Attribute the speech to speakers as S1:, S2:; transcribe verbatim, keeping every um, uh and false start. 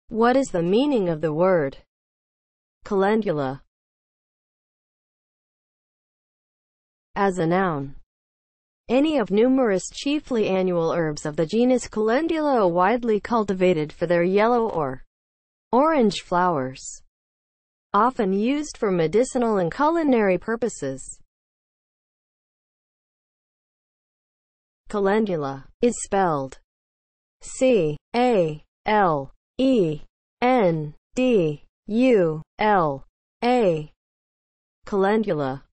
S1: What is the meaning of the word calendula as a noun? Any of numerous chiefly annual herbs of the genus Calendula, widely cultivated for their yellow or orange flowers, often used for medicinal and culinary purposes. Calendula is spelled C A L E N D U L A. Calendula